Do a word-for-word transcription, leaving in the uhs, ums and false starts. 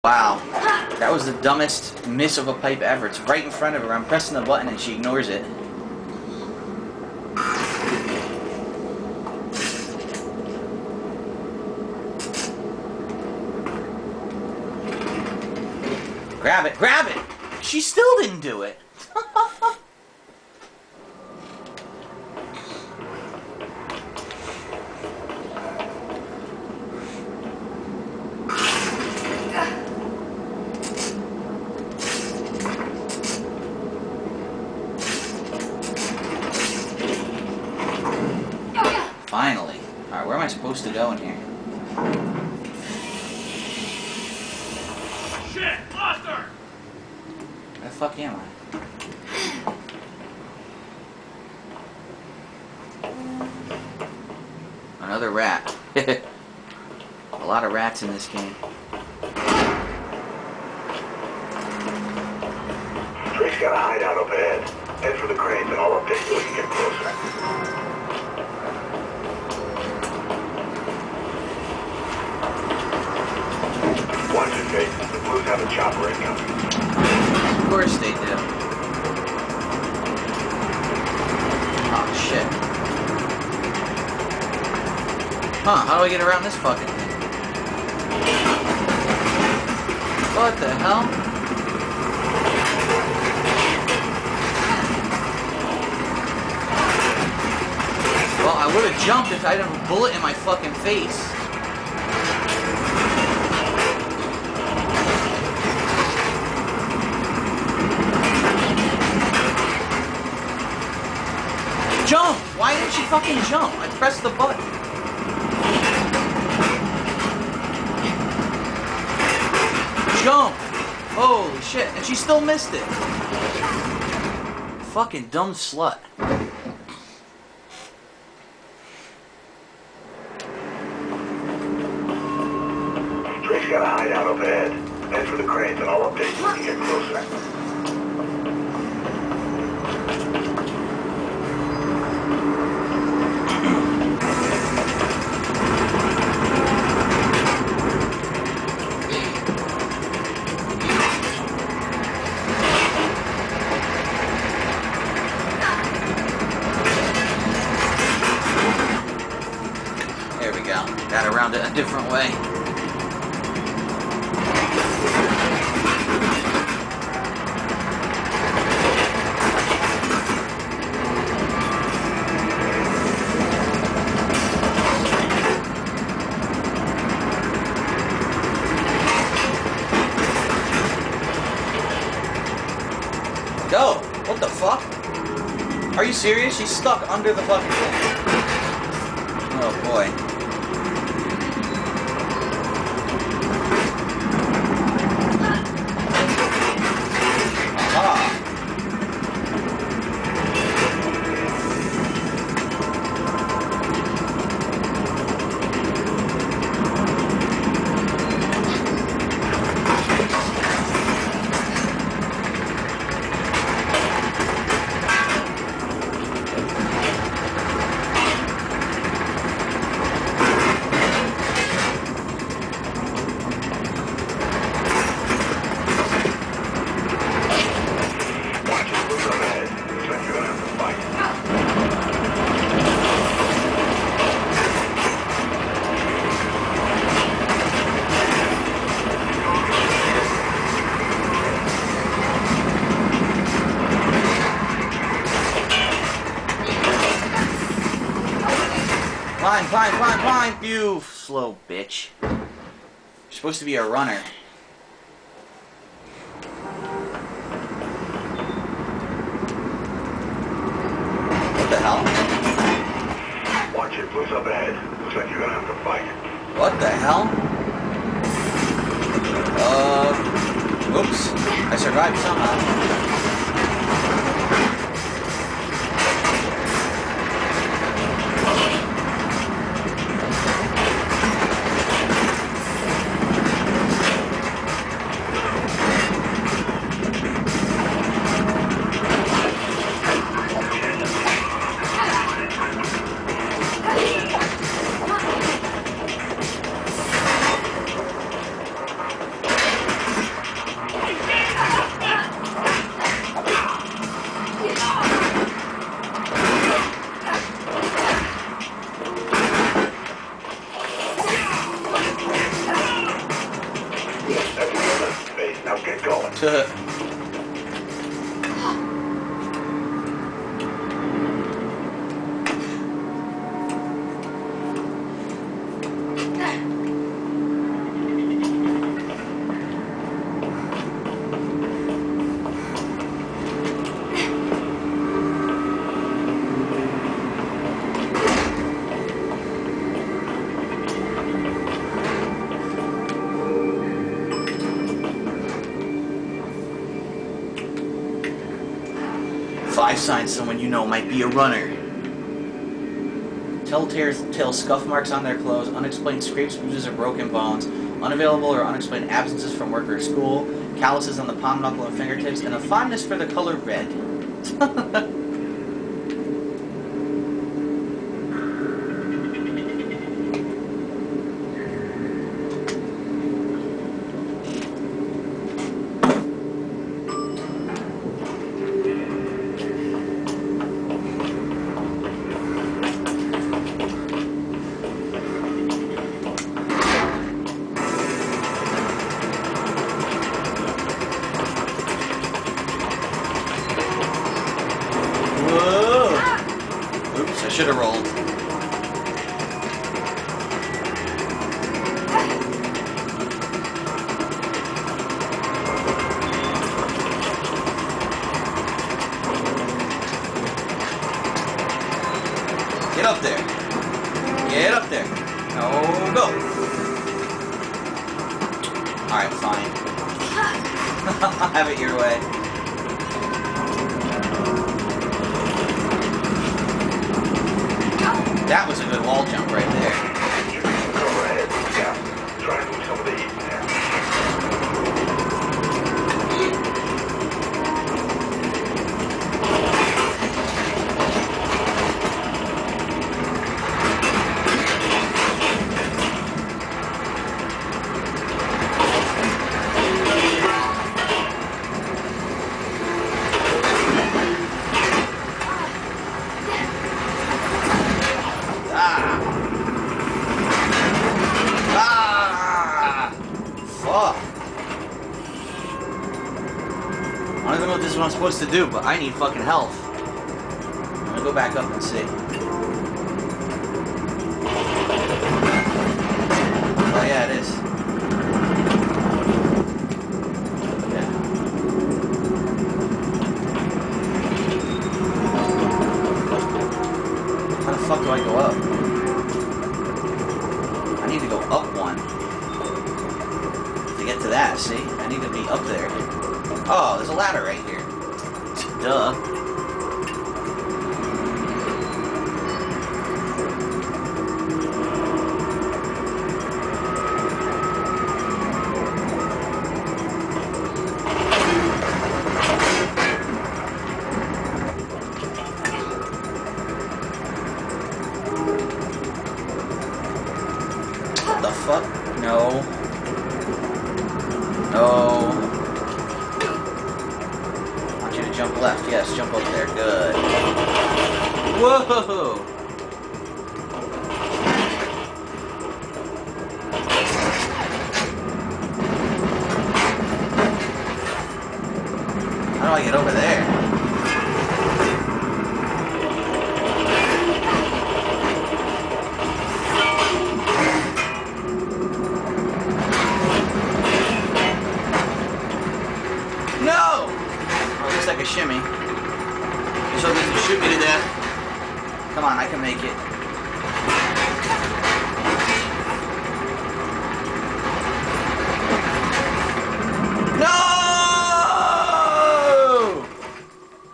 Wow, that was the dumbest miss of a pipe ever. It's right in front of her. I'm pressing the button and she ignores it. Grab it, grab it! She still didn't do it. Finally. Alright, where am I supposed to go in here? Shit! Lost her! Where the fuck am I? Another rat. A lot of rats in this game. Drake's got a hideout up ahead. Head for the cranes and I'll update you when you get closer. Watch it, Jake. The Blues have a chopper incoming. Of course they do. Oh shit. Huh, how do I get around this fucking thing? What the hell? Well, I would have jumped if I didn't have a bullet in my fucking face. Jump! Why didn't she fucking jump? I pressed the button. Jump! Holy shit. And she still missed it. Fucking dumb slut. Drake's got a hideout up ahead. Head for the cranes and I'll update you when you get closer. There we go. Got around it a different way. Go! What the fuck? Are you serious? She's stuck under the fucking thing. Oh boy. Aha! Climb, climb, climb, climb! You slow bitch. You're supposed to be a runner. What the hell? Watch it, Blues up ahead. Looks like you're gonna have to fight. What the hell? Uh... Oops. I survived somehow. Get going. Five signs someone you know might be a runner. Telltale scuff marks on their clothes, unexplained scrapes, bruises, or broken bones, unavailable or unexplained absences from work or school, calluses on the palm, knuckle, and fingertips, and a fondness for the color red. Oops, I should have rolled. Get up there. Get up there. No, go. Alright, fine. Have it your way. That was a good wall jump right there. You need some cover ahead. Yeah. Try and move some of the heat in there. I don't know what this is what I'm supposed to do, but I need fucking health. I'm gonna go back up and see. Oh yeah, it is. Yeah. How the fuck do I go up? I need to go up one. To get to that, see? I need to be up there. Oh, there's a ladder right here. Duh. What the fuck? No. No. Jump left, yes, jump up there, good. Whoa! How do I get over there? No! Looks like a shimmy. Just hope it doesn't shoot me to death. Come on, I can make it.